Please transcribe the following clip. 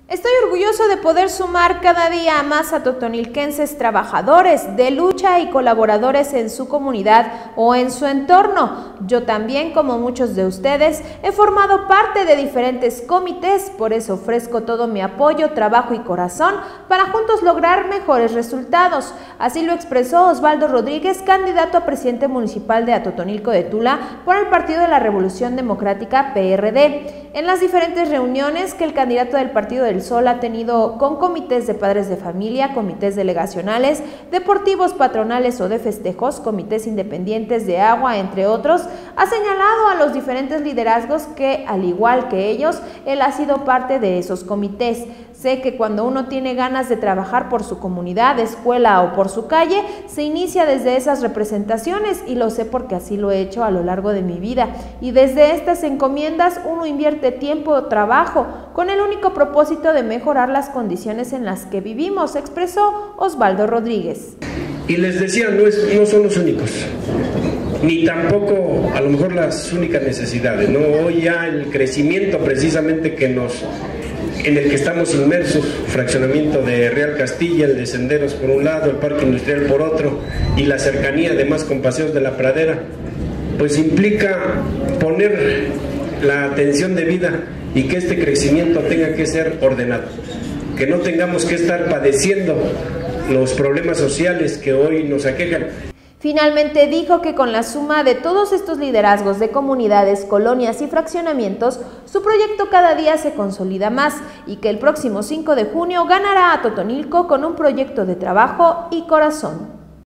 Estoy orgulloso de poder sumar cada día más a totonilquenses trabajadores de lucha y colaboradores en su comunidad o en su entorno. Yo también, como muchos de ustedes, he formado parte de diferentes comités, por eso ofrezco todo mi apoyo, trabajo y corazón para juntos lograr mejores resultados. Así lo expresó Osvaldo Rodríguez, candidato a presidente municipal de Atotonilco de Tula por el Partido de la Revolución Democrática PRD. En las diferentes reuniones que el candidato del Partido del Sol ha tenido con comités de padres de familia, comités delegacionales, deportivos patronales o de festejos, comités independientes de agua, entre otros, ha señalado a los diferentes liderazgos que, al igual que ellos, él ha sido parte de esos comités. Sé que cuando uno tiene ganas de trabajar por su comunidad, escuela o por su calle, se inicia desde esas representaciones y lo sé porque así lo he hecho a lo largo de mi vida. Y desde estas encomiendas uno invierte tiempo o trabajo con el único propósito de mejorar las condiciones en las que vivimos, expresó Osvaldo Rodríguez. Y les decía, no son los únicos, ni tampoco a lo mejor las únicas necesidades, ¿no? Hoy ya el crecimiento precisamente en el que estamos inmersos, fraccionamiento de Real Castilla, el de Senderos por un lado, el Parque Industrial por otro, y la cercanía además con Paseos de la Pradera, pues implica poner la atención debida y que este crecimiento tenga que ser ordenado, que no tengamos que estar padeciendo los problemas sociales que hoy nos aquejan. Finalmente dijo que con la suma de todos estos liderazgos de comunidades, colonias y fraccionamientos, su proyecto cada día se consolida más y que el próximo 5 de junio ganará a Atotonilco con un proyecto de trabajo y corazón.